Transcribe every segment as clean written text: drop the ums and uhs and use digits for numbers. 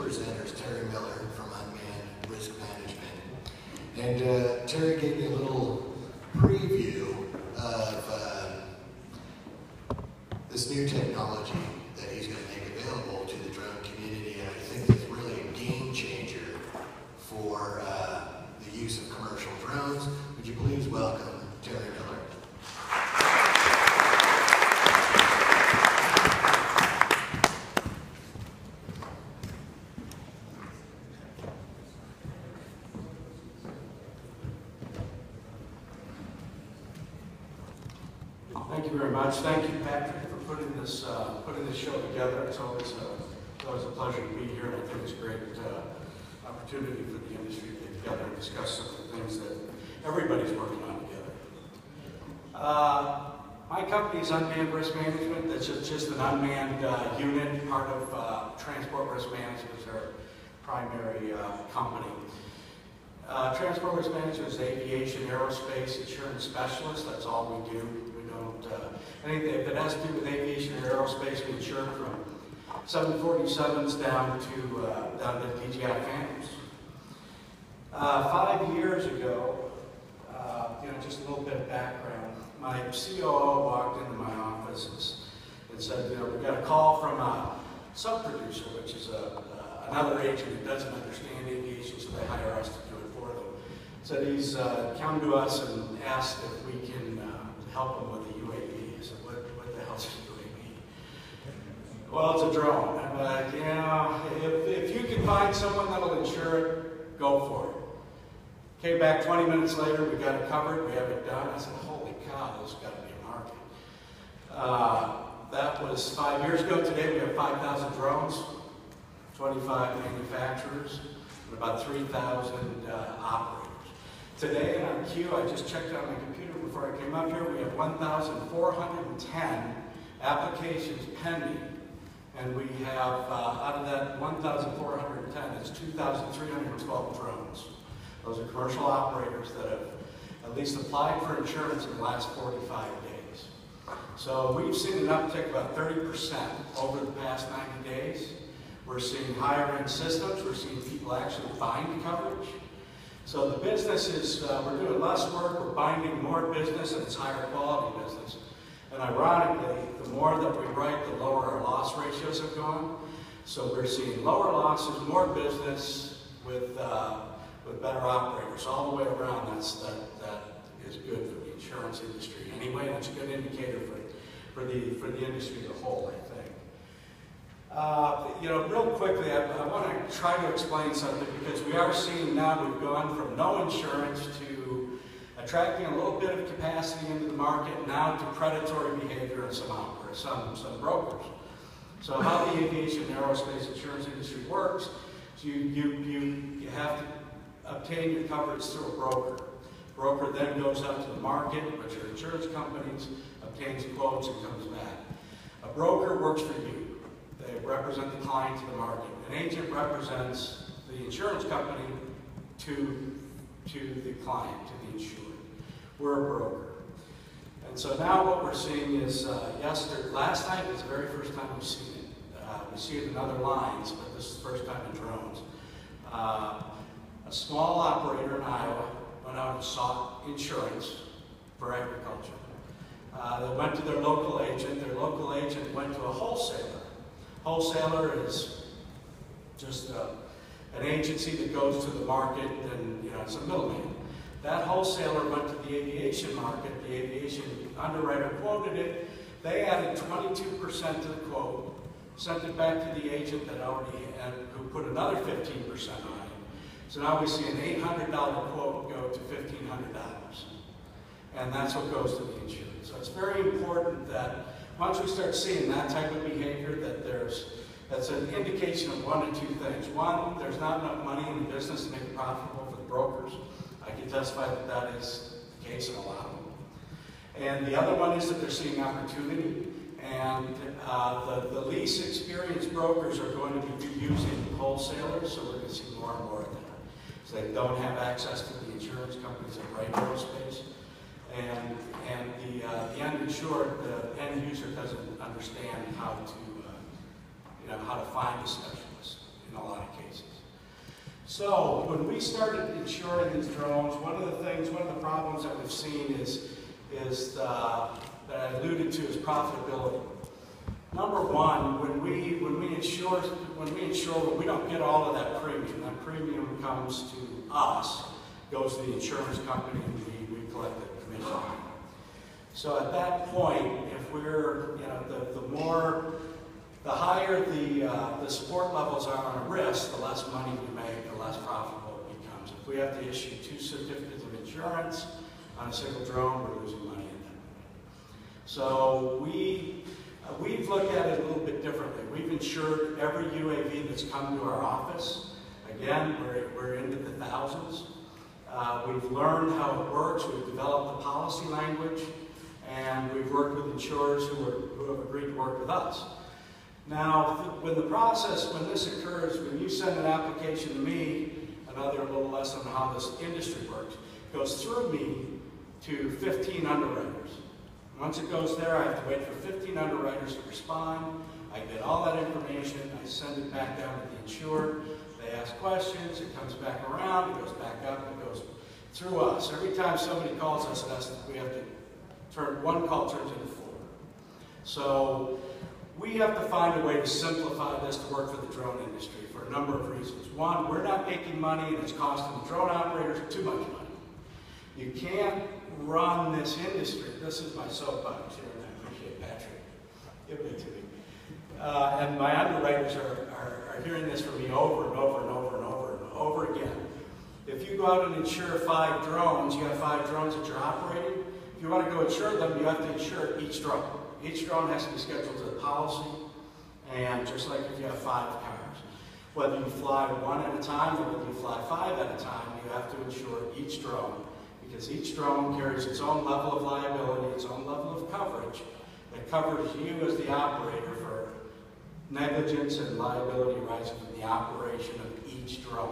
presenters, Terry Miller from Unmanned Risk Management. And Terry gave me a little preview of this new technology that he's going to make available to the drone community. And I think it's really a game changer for the use of commercial drones. Would you please welcome Terry Miller? Thank you very much. Thank you, Patrick, for putting this show together. It's always a pleasure to be here, and I think it's a great opportunity for the industry to get together and discuss some of the things that everybody's working on together. My company is Unmanned Risk Management. That's just an unmanned unit, part of Transport Risk Management, is our primary company. Transport Risk Management is aviation, aerospace, insurance specialist. That's all we do. Anything if it has to do with aviation or aerospace, we insure from 747s down to DJI Phantoms. 5 years ago, just a little bit of background. My COO walked into my office and said, we got a call from a sub-producer, which is another agent who doesn't understand aviation, so they hire us to do it for them. Said he's come to us and asked if we can help him with a UAV. I said, what the hell's a UAV? Well, it's a drone. I'm like, if you can find someone that'll insure it, go for it. Came back 20 minutes later, we got it covered, we have it done. I said, holy cow, there's got to be a market. That was 5 years ago. Today we have 5,000 drones, 25 manufacturers, and about 3,000 operators. Today in our queue, I just checked on my computer before I came up here, we have 1,410 applications pending. And we have, out of that 1,410, it's 2,312 drones. Those are commercial operators that have at least applied for insurance in the last 45 days. So we've seen an uptick about 30% over the past 90 days. We're seeing higher end systems. We're seeing people actually buying coverage. So the business is, we're doing less work, we're binding more business, and it's higher quality business. And ironically, the more that we write, the lower our loss ratios have gone. So we're seeing lower losses, more business with better operators all the way around. That is good for the insurance industry anyway, and it's a good indicator for the industry as a whole, I think. Real quickly, I want to try to explain something, because we are seeing now we've gone from no insurance to attracting a little bit of capacity into the market, now to predatory behavior in some brokers. So how the aviation and aerospace insurance industry works is you have to obtain your coverage through a broker. Broker then goes out to the market, which are insurance companies, obtains quotes, and comes back. A broker works for you. They represent the client to the market. An agent represents the insurance company to the client, to the insured. We're a broker. And so now what we're seeing is, last night was the very first time we've seen it. We see it in other lines, but this is the first time in drones. A small operator in Iowa went out and sought insurance for agriculture. They went to their local agent. Their local agent went to a wholesaler. Wholesaler is just an agency that goes to the market, and it's a middleman. That wholesaler went to the aviation market. The aviation underwriter quoted it. They added 22% to the quote, sent it back to the agent that already had, who put another 15% on it. So now we see an $800 quote go to $1,500. And that's what goes to the insurance. So it's very important that once we start seeing that type of behavior, that's an indication of one of two things. One, there's not enough money in the business to make it profitable for the brokers. I can testify that that is the case in a lot of them. And the other one is that they're seeing opportunity. And the least experienced brokers are going to be using wholesalers, so we're going to see more and more of that. So they don't have access to the insurance companies that write aerospace. And the uninsured, the end user doesn't understand how to find a specialist in a lot of cases. So when we started insuring these drones, one of the problems that we've seen is that I alluded to is profitability. Number one, when we insure, we don't get all of that premium. That premium comes to us, goes to the insurance company, and we collect the commission. So at that point, if we're, the higher the support levels are on a risk, the less money we make, the less profitable it becomes. If we have to issue 2 certificates of insurance on a single drone, we're losing money at that point. So we've looked at it a little bit differently. We've insured every UAV that's come to our office. Again, we're into the thousands. We've learned how it works. We've developed the policy language, and we've worked with insurers who have agreed to work with us. Now, when this occurs, when you send an application to me, another little lesson on how this industry works, it goes through me to 15 underwriters. Once it goes there, I have to wait for 15 underwriters to respond. I get all that information, I send it back down to the insured. They ask questions, it comes back around, it goes back up, it goes through us. Every time somebody calls us, we have to turn one call turns into 4. So we have to find a way to simplify this to work for the drone industry for a number of reasons. One, we're not making money and it's costing the drone operators too much money. You can't run this industry. This is my soapbox here, and I appreciate Patrick giving it to me. And my underwriters are hearing this from me over and over and over and over and over again. If you go out and insure 5 drones, you have 5 drones that you're operating. If you want to go insure them, you have to insure each drone. Each drone has to be scheduled to the policy, and just like if you have 5 cars. Whether you fly 1 at a time or whether you fly 5 at a time, you have to insure each drone, because each drone carries its own level of liability, its own level of coverage that covers you as the operator for negligence and liability arising from the operation of each drone.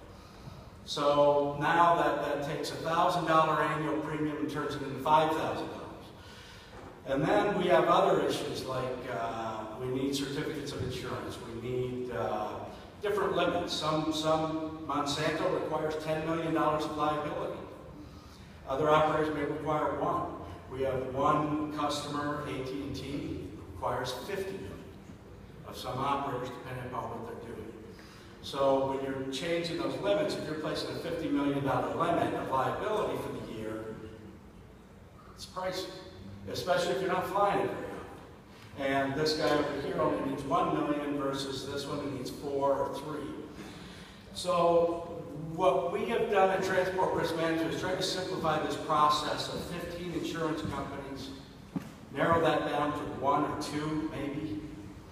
So now that takes a $1,000 annual premium and turns it into $5,000. And then we have other issues like we need certificates of insurance. We need different limits. Some Monsanto requires $10 million of liability. Other operators may require 1. We have one customer, AT&T, requires $50 million of some operators depending upon what they're doing. So when you're changing those limits, if you're placing a $50 million limit of liability for the year, it's pricey, especially if you're not flying it very often. And this guy over here only needs $1 million versus this one needs 4 or 3. So what we have done at Transport Risk Management is try to simplify this process of 15 insurance companies, narrow that down to 1 or 2 maybe.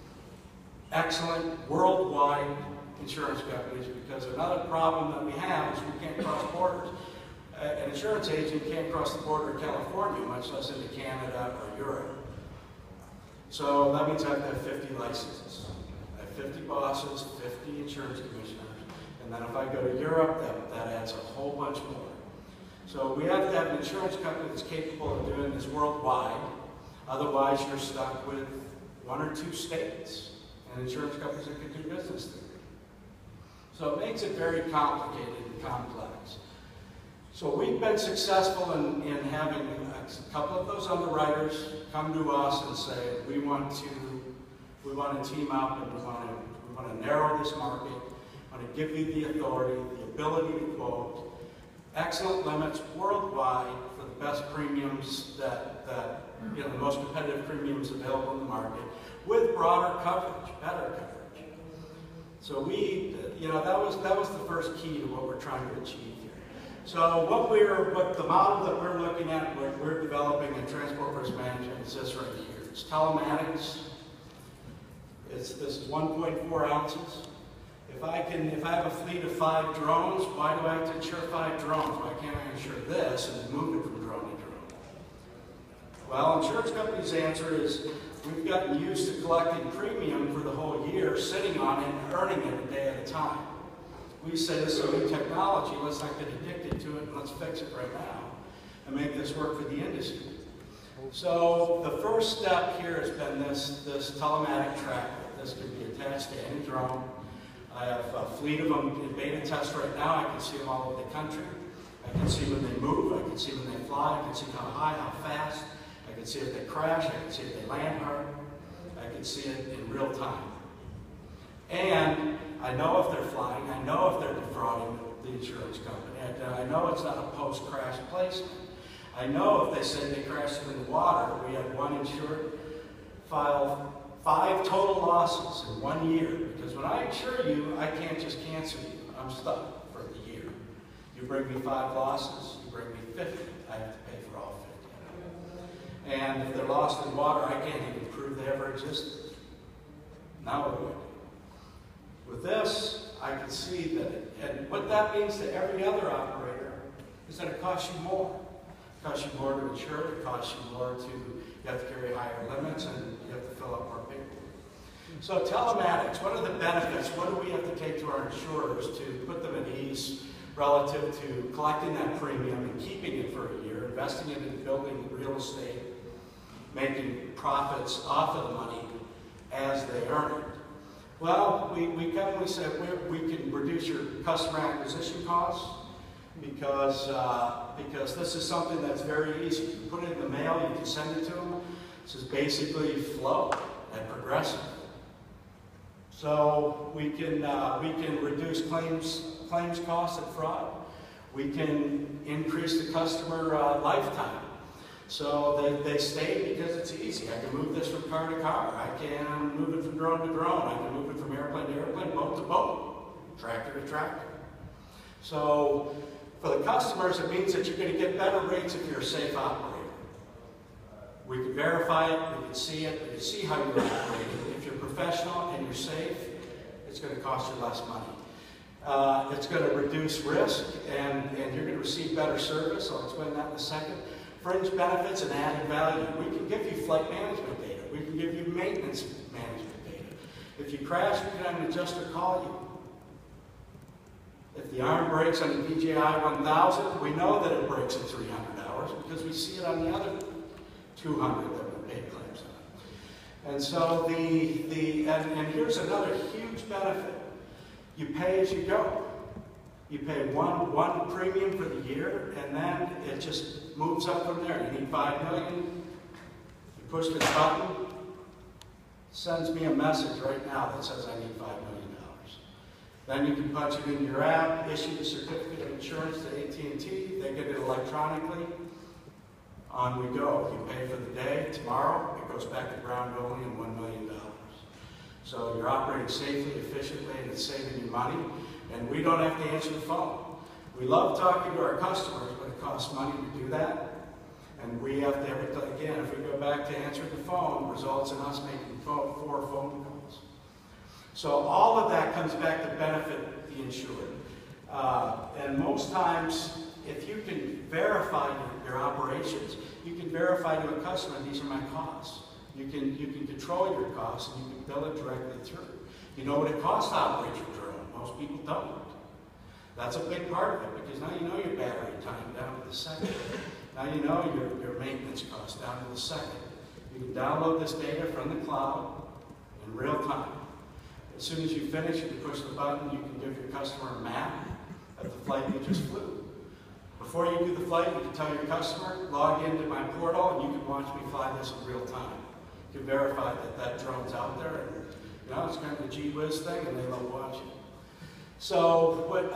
Excellent worldwide insurance companies, because another problem that we have is we can't cross borders. An insurance agent can't cross the border of California, much less into Canada or Europe. So that means I have to have 50 licenses. I have 50 bosses, 50 insurance commissioners. And then if I go to Europe, that adds a whole bunch more. So we have to have an insurance company that's capable of doing this worldwide. Otherwise, you're stuck with 1 or 2 states and insurance companies that can do business there. So it makes it very complicated and complex. So we've been successful in having a couple of those underwriters come to us and say, we want to team up and we want to narrow this market. I want to give you the authority, the ability to quote, excellent limits worldwide for the best premiums the most competitive premiums available in the market, with broader coverage, better coverage. So that was the first key to what we're trying to achieve here. So what the model that we're looking at, what we're developing in Transport Risk Management is this right here. It's telematics. This is 1.4 ounces. If I have a fleet of 5 drones, why do I have to insure 5 drones? Why can't I insure this and move it from drone to drone? Well, insurance companies' answer is we've gotten used to collecting premium for the whole year, sitting on it and earning it a day at a time. We say this is a new technology, let's not get addicted to it, and let's fix it right now and make this work for the industry. So the first step here has been this telematic tracker. This can be attached to any drone. I have fleet of them in beta test right now. I can see them all over the country. I can see when they move. I can see when they fly. I can see how high, how fast. I can see if they crash. I can see if they land hard. I can see it in real time. And I know if they're flying. I know if they're defrauding the insurance company. And I know it's not a post-crash placement. I know if they say they crashed in the water. We had one insured file 5 total losses in 1 year. Because when I insure you, I can't just cancel you. I'm stuck for the year. You bring me 5 losses, you bring me 50. I have to pay for all 50. And if they're lost in water, I can't even prove they ever existed. Now what do I do? With this, I can see that, and what that means to every other operator is that it costs you more. It costs you more to insure, it costs you more to, you have to carry higher limits, and you have to fill out more paperwork. So telematics, what are the benefits? What do we have to take to our insurers to put them at ease relative to collecting that premium and keeping it for a year, investing it in building real estate, making profits off of the money as they earn it? Well, we commonly say we can reduce your customer acquisition costs because this is something that's very easy. You put it in the mail, you can send it to them. This is basically flow at Progressive. So we can reduce claims costs and fraud. We can increase the customer lifetime. So they stay because it's easy. I can move this from car to car. I can move it from drone to drone. I can move it from airplane to airplane, boat to boat, tractor to tractor. So for the customers, it means that you're going to get better rates if you're a safe operator. We can verify it, we can see it, we can see how you're operating. If you're professional and you're safe, it's going to cost you less money. It's going to reduce risk, and you're going to receive better service. I'll explain that in a second. Fringe benefits and added value. We can give you flight management data. We can give you maintenance management data. If you crash, we can have an adjuster call you. If the arm breaks on the DJI 1000, we know that it breaks in 300 hours because we see it on the other 200 that we paid claims on. And so and here's another huge benefit. You pay as you go. You pay one premium for the year, and then it just moves up from there. You need $5 million. You push this button, it sends me a message right now that says I need $5 million. Then you can punch it into your app, issue the certificate of insurance to AT&T. They get it electronically. On we go. You pay for the day. Tomorrow, it goes back to ground only and $1 million. So you're operating safely, efficiently, and it's saving you money. And we don't have to answer the phone. We love talking to our customers, but it costs money to do that. And we have to, again, if we go back to answering the phone, results in us making 4 phone calls. So all of that comes back to benefit the insured. And most times, if you can verify your operations, you can verify to a customer, these are my costs. You can control your costs, and you can bill it directly through. You know what it costs to operate your drone. Most people don't. That's a big part of it, because now you know your battery time down to the second. Now you know your maintenance costs down to the second. You can download this data from the cloud in real time. As soon as you finish, you can push the button, you can give your customer a map of the flight you just flew. Before you do the flight, you can tell your customer, log into my portal, and you can watch me fly this in real time. You can verify that that drone's out there, and you know, it's kind of a gee whiz thing, and they love watching. So what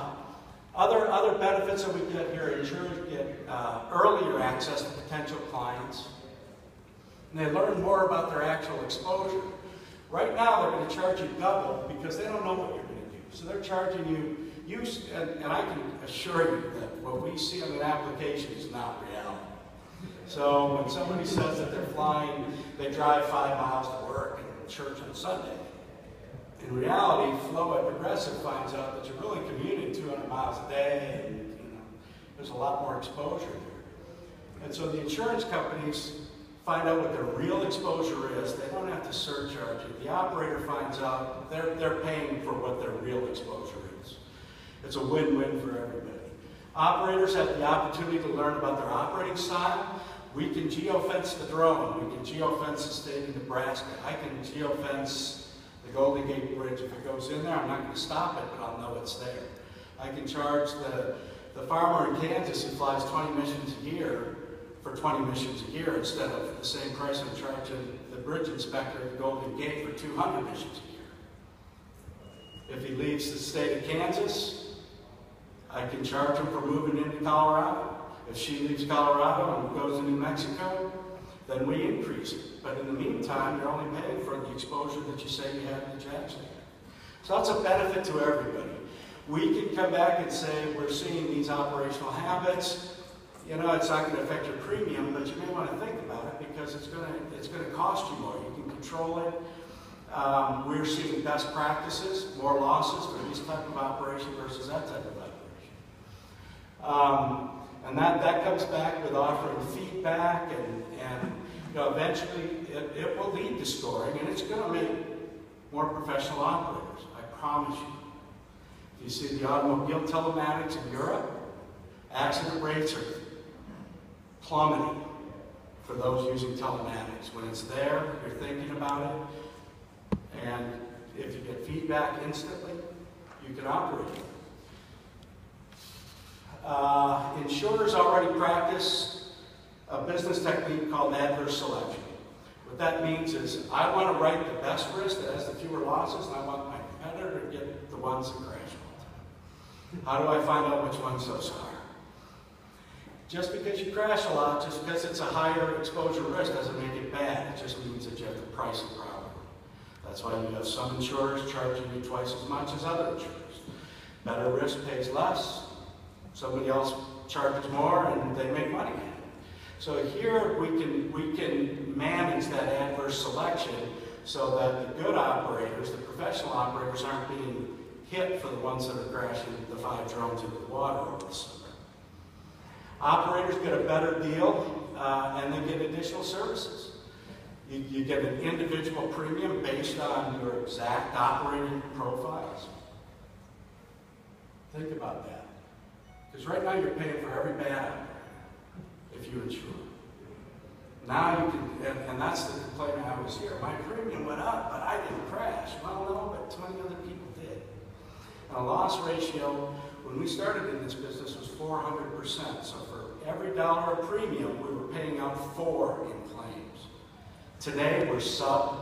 other benefits that we get here, insurers get earlier access to potential clients. And they learn more about their actual exposure. Right now, they're going to charge you double because they don't know what you're going to do. So they're charging you, and I can assure you that what we see on an application is not reality. So when somebody says that they're flying, they drive 5 miles to work and church on Sunday. In reality, Flo at Progressive finds out that you're really commuting 200 miles a day, and you know, there's a lot more exposure there. And so the insurance companies find out what their real exposure is. They don't have to surcharge it. The operator finds out they're paying for what their real exposure is. It's a win-win for everybody. Operators have the opportunity to learn about their operating style. We can geofence the drone. We can geofence the state of Nebraska. I can geofence The Golden Gate Bridge, if it goes in there, I'm not going to stop it, but I'll know it's there. I can charge the farmer in Kansas who flies 20 missions a year for 20 missions a year instead of the same price I'm charging the bridge inspector at the Golden Gate for 200 missions a year. If he leaves the state of Kansas, I can charge him for moving into Colorado. If she leaves Colorado and goes to New Mexico, then we increase it. But in the meantime, you're only paying for the exposure that you say you have in the Jackson. So that's a benefit to everybody. We can come back and say, we're seeing these operational habits. You know, it's not going to affect your premium, but you may want to think about it because it's going to cost you more. You can control it. We're seeing best practices, more losses for this type of operation versus that type of operation. And that comes back with offering feedback, and you know, eventually it will lead to scoring, and it's going to make more professional operators, I promise you. If you see the automobile telematics in Europe, accident rates are plummeting for those using telematics. When it's there, you're thinking about it, and if you get feedback instantly, you can operate it. Insurers already practice a business technique called adverse selection. What that means is I want to write the best risk that has the fewer losses, and I want my competitor to get the ones that crash all the time. How do I find out which ones those are? Just because you crash a lot, just because it's a higher exposure risk doesn't make it bad. It just means that you have to price it properly. That's why you have some insurers charging you twice as much as other insurers. Better risk pays less. Somebody else charges more, and they make money at it. So here we can manage that adverse selection so that the good operators, the professional operators, aren't being hit for the ones that are crashing the 5 drones into the water over the summer. Operators get a better deal, and they get additional services. You get an individual premium based on your exact operating profiles. Think about that. Because right now you're paying for every bad operator if you insure. Now you can, and that's the complaint I was here. My premium went up, but I didn't crash. Well, no, but 20 other people did. And a loss ratio, when we started in this business, was 400%. So for every dollar of premium, we were paying out 4 in claims. Today, we're sub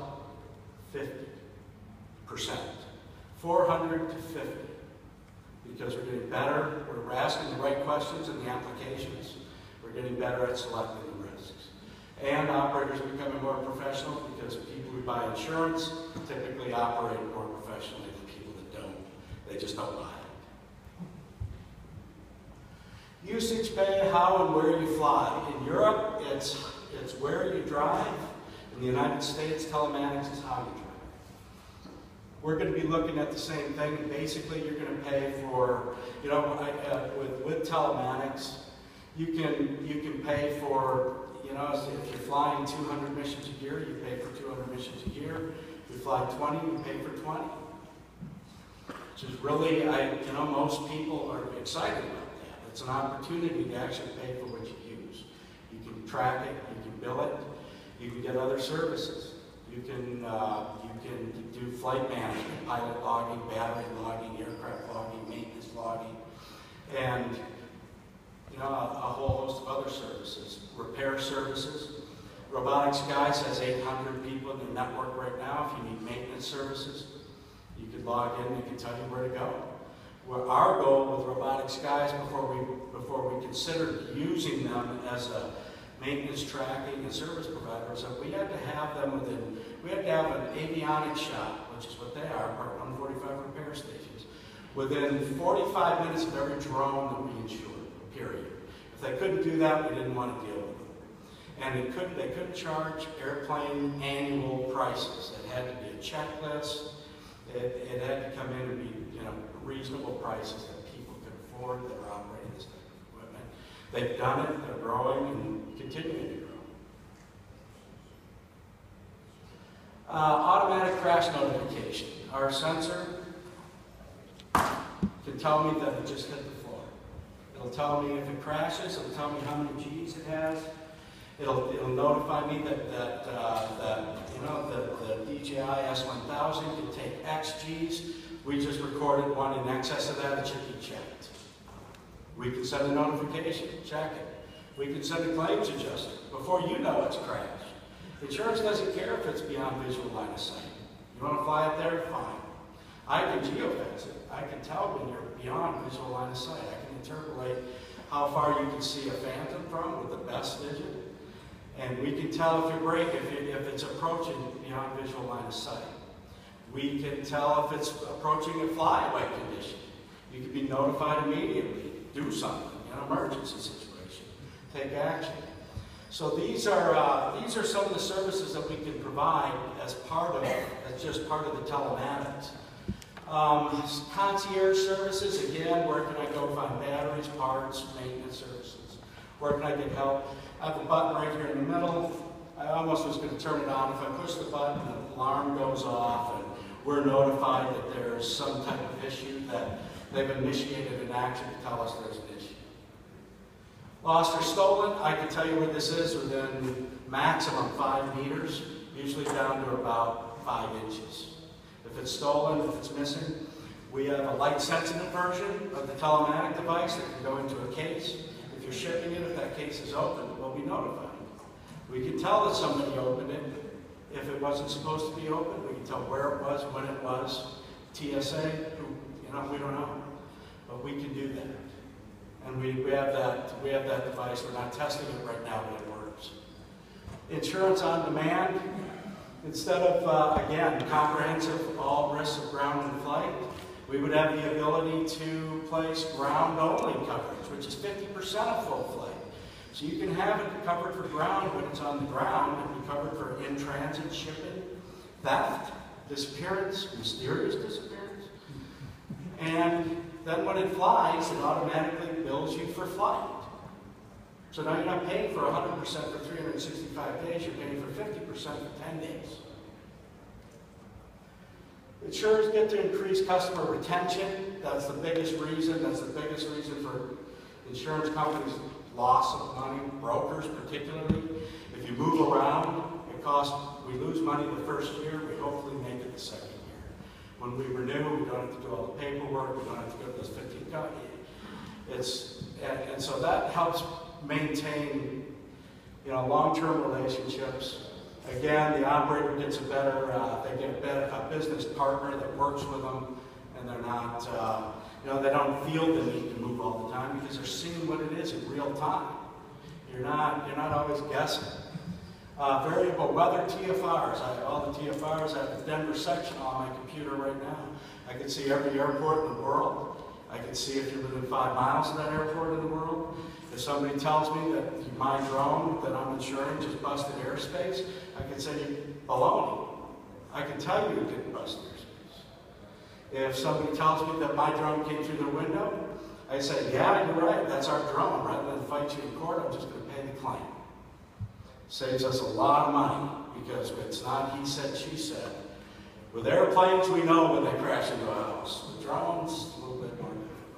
50%. 400 to 50. Because we're getting better, we're asking the right questions in the applications. We're getting better at selecting the risks. And operators are becoming more professional because people who buy insurance typically operate more professionally than people that don't. They just don't buy it. Usage pay, how and where you fly. In Europe, it's where you drive. In the United States, telematics is how you drive. We're going to be looking at the same thing. Basically, you're going to pay for, you know, with telematics, you can pay for, you know, if you're flying 200 missions a year, you pay for 200 missions a year. If you fly 20, you pay for 20. Which is really, you know, most people are excited about that. It's an opportunity to actually pay for what you use. You can track it, you can bill it, you can get other services. You can do flight management, pilot logging, battery logging, aircraft logging, maintenance logging, and you know, a whole host of other services. Repair services. Robotics Guys has 800 people in their network right now. If you need maintenance services, you can log in and they can tell you where to go. Well, our goal with Robotics Guys before we considered using them as a maintenance tracking and service providers, that we had to have them we had to have an avionics shop, which is what they are, 145 repair stations, within 45 minutes of every drone that we insured, period. If they couldn't do that, we didn't want to deal with them. And they couldn't charge airplane annual prices. It had to be a checklist. It had to come in and be, you know, reasonable prices that people could afford that are operating this type of equipment. They've done it, they're growing and continuing to grow. Automatic crash notification. Our sensor can tell me that it just hit the floor. It'll tell me if it crashes, it'll tell me how many G's it has, It'll notify me that the DJI S1000 can take X Gs. We just recorded one in excess of that. It should be checked. We can send a notification, check it. We can send a claims adjuster before you know it's crashed. Insurance doesn't care if it's beyond visual line of sight. You want to fly it there? Fine. I can geofence it. I can tell when you're beyond visual line of sight. I can interpolate how far you can see a phantom from with the best vision. And we can tell if you're braking, if it's approaching beyond visual line of sight. We can tell if it's approaching a flyaway condition. You can be notified immediately. Do something, an emergency situation. Take action. So these are some of the services that we can provide as just part of the telematics. Concierge services, again, where can I go find batteries, parts, maintenance services? Where can I get help? I have a button right here in the middle. I almost was going to turn it on. If I push the button, the alarm goes off, and we're notified that there's some type of issue, that they've initiated an action to tell us there's an issue. Lost or stolen, I can tell you where this is within maximum 5 meters, usually down to about 5 inches. If it's stolen, if it's missing, we have a light-sensitive version of the telematic device that can go into a case. If you're shipping it, if that case is open, we'll be notified. We can tell that somebody opened it. If it wasn't supposed to be open, we can tell where it was, when it was. TSA, we don't know. But we can do that. And we have that device. We're not testing it right now, but it works. Insurance on demand. Instead of, again, comprehensive all risks of ground and flight, we would have the ability to place ground-only coverage, which is 50% of full flight. So you can have it covered for ground when it's on the ground, and be covered for in-transit shipping, theft, disappearance, mysterious disappearance. And then when it flies, it automatically bills you for flight. So now you're not paying for 100% for 365 days, you're paying for 50% for 10 days. Insurers get to increase customer retention. That's the biggest reason. That's the biggest reason for insurance companies' loss of money, brokers particularly. If you move around, we lose money the first year, we hopefully make it the second year. When we renew, we don't have to do all the paperwork, we don't have to go to those 15 companies. And so that helps maintain, long-term relationships. Again, the operator gets they get a business partner that works with them, and they're not, they don't feel the need to move all the time because they're seeing what it is in real time. You're not always guessing. Variable weather TFRs. I have all the TFRs. I have the Denver section on my computer right now. I can see every airport in the world. I can see if you're within 5 miles of that airport in the world. If somebody tells me that my drone that I'm insuring just busted airspace, I can say, baloney. I can tell you it didn't bust airspace. If somebody tells me that my drone came through the window, I say, yeah, you're right, that's our drone. Rather than fight you in court, I'm just going to pay the claim. Saves us a lot of money because it's not he said, she said. With airplanes, we know when they crash into a house. With drones, a little bit more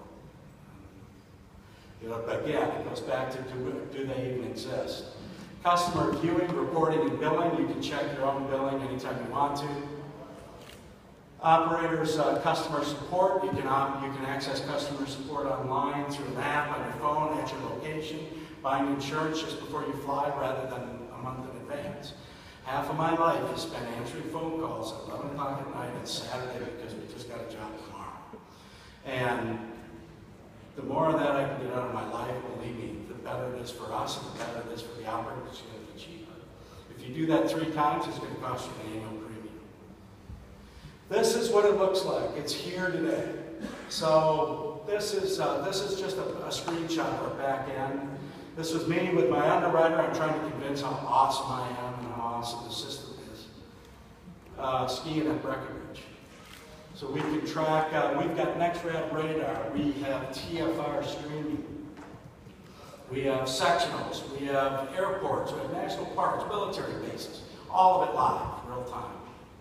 difficult. But again, it goes back to do they even exist? Customer viewing, reporting, and billing. You can check your own billing anytime you want to. Operators, customer support. You can access customer support online through an app on your phone at your location. Buying insurance just before you fly rather than a month in advance. Half of my life is spent answering phone calls at 11 o'clock at night on Saturday because we just got a job tomorrow. And the more of that I can get out of my life, believe me, the better it is for us and the better it is for the operator. It's going to be cheaper. If you do that 3 times, it's going to cost you an annual premium. This is what it looks like. It's here today. So this is just a screenshot of our back end. This was me with my underwriter. I'm trying to convince how awesome I am and how awesome the system is. Skiing at Breckenridge. So we can track, we've got NextRad radar. We have TFR streaming. We have sectionals. We have airports. We have national parks, military bases. All of it live, real time.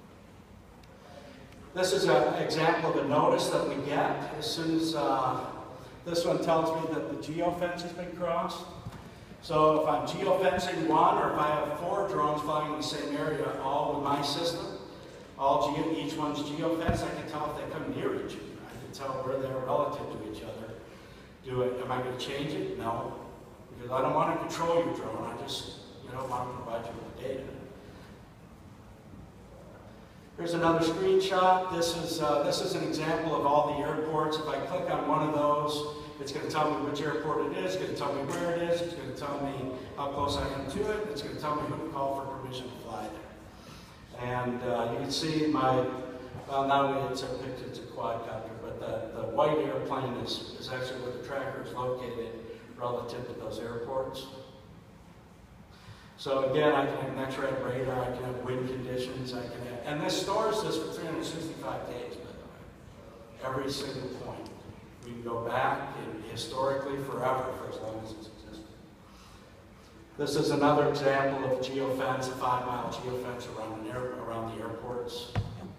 This is an example of a notice that we get as soon as this one tells me that the geofence has been crossed. So if I'm geofencing one, or if I have 4 drones flying in the same area, all with my system, each one's geofenced, I can tell if they come near each other. I can tell where they're relative to each other. Am I going to change it? No. Because I don't want to control your drone, I just want to provide you with the data. Here's another screenshot. This is an example of all the airports. If I click on one of those, it's going to tell me which airport it is, it's going to tell me where it is, it's going to tell me how close I am to it, it's going to tell me who to call for permission to fly there. And you can see well now it's a picture, it's a quadcopter, but the white airplane is actually where the tracker is located relative to those airports. So again, I can have an X-ray radar, I can have wind conditions, and this stores this for 365 days, by the way. Every single point. We can go back and historically forever for as long as it's existed. This is another example of a geofence, a 5-mile geofence around the airports.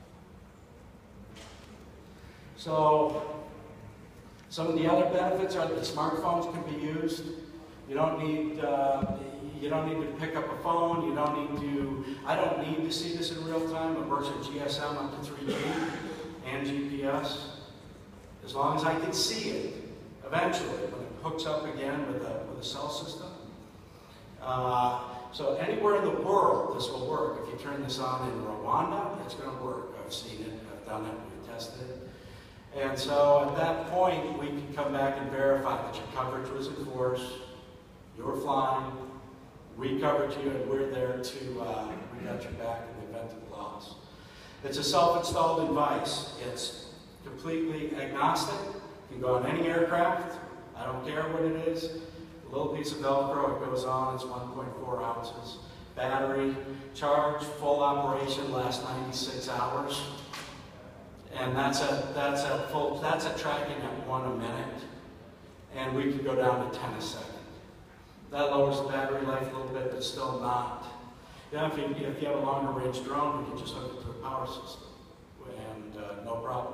So some of the other benefits are that smartphones can be used. You don't need to pick up a phone. I don't need to see this in real time. It works with GSM up to 3G and GPS. As long as I can see it, eventually, when it hooks up again with a cell system. So anywhere in the world, this will work. If you turn this on in Rwanda, it's going to work. I've seen it, I've done it, we've tested it. And so at that point, we can come back and verify that your coverage was in force, you were flying, we covered you, and we're there to, we got your back in the event of loss. It's a self-installed device. It's completely agnostic. You can go on any aircraft. I don't care what it is. A little piece of Velcro, it goes on. It's 1.4 ounces. Battery, charge, full operation, lasts 96 hours. And that's a tracking at 1 a minute. And we can go down to 10 a second. That lowers the battery life a little bit, but still not. If you have a longer range drone, we can just hook it to a power system, and no problem.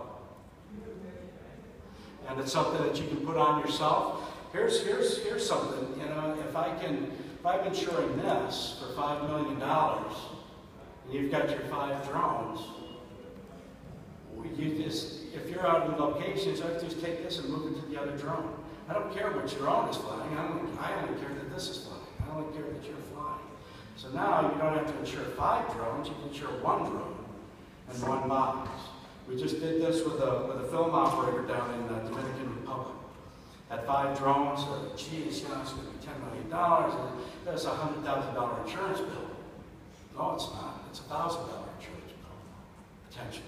And it's something that you can put on yourself. Here's something. If I'm insuring this for $5 million, and you've got your 5 drones, if you're out in locations, I just take this and move it to the other drone. I don't care which drone is flying. I only care that this is flying. I only care that you're flying. So now you don't have to insure 5 drones. You can insure 1 drone and 1 box. We just did this with a film operator down in the Dominican Republic. Had 5 drones. So, geez, it's going to be $10 million. And that's a $100,000 insurance bill. No, it's not. It's a $1,000 insurance bill, potentially.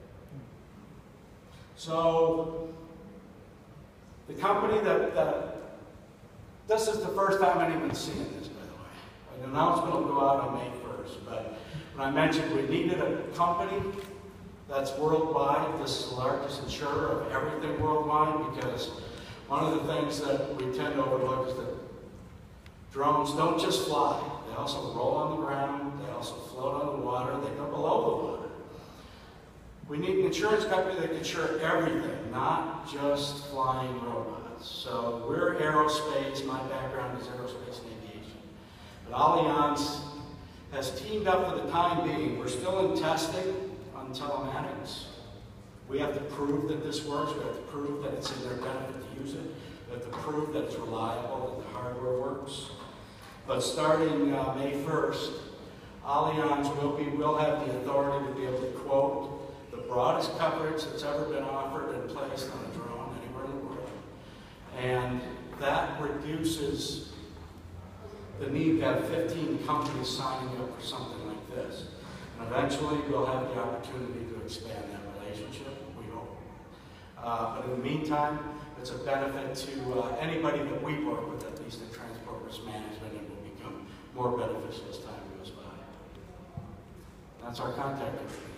So the company this is the first time anyone's seen this, by the way. An announcement will go out on May 1st. But when I mentioned we needed a company that's worldwide, this is the largest insurer of everything worldwide, because one of the things that we tend to overlook is that drones don't just fly. They also roll on the ground, they also float on the water, they go below the water. We need an insurance company that can insure everything, not just flying robots. So we're aerospace. My background is aerospace and aviation. But Allianz has teamed up for the time being. We're still in testing on telematics. We have to prove that this works. We have to prove that it's in their benefit to use it. We have to prove that it's reliable, that the hardware works. But starting May 1st, Allianz will have the authority to be able to quote the broadest coverage that's ever been offered and placed on a drone anywhere in the world. And that reduces the need to have 15 companies signing up for something like this. And eventually we'll have the opportunity to expand that relationship, we hope. But in the meantime, it's a benefit to anybody that we work with, at least in transport risk management, and will become more beneficial as time goes by. That's our contact information.